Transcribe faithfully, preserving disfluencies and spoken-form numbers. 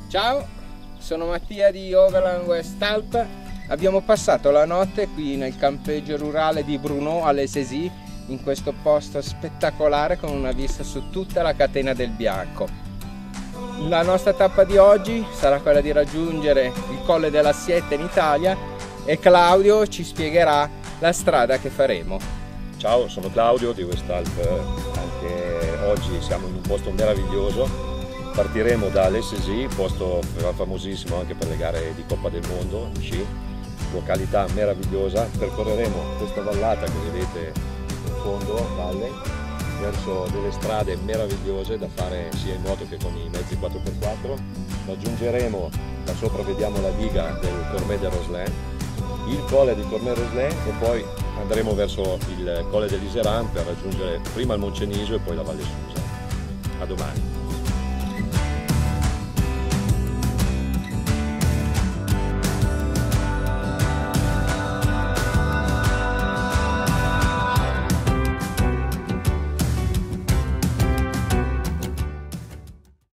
Ciao, sono Mattia di Overland West Alp. Abbiamo passato la notte qui nel campeggio rurale di Brunò alle Césis, in questo posto spettacolare con una vista su tutta la catena del Bianco. La nostra tappa di oggi sarà quella di raggiungere il Colle della Sietta in Italia e Claudio ci spiegherà la strada che faremo. Ciao, sono Claudio di West Alp, anche oggi siamo in un posto meraviglioso. Partiremo da Les Césis, posto famosissimo anche per le gare di Coppa del Mondo, sci, località meravigliosa. Percorreremo questa vallata che vedete in fondo, valle, verso delle strade meravigliose da fare sia in moto che con i mezzi quattro per quattro. Raggiungeremo, da sopra vediamo la diga del Cormet de Roslin, il colle di Cormet de Roslin e poi andremo verso il colle dell'Iseran per raggiungere prima il Moncenisio e poi la Valle Susa. A domani!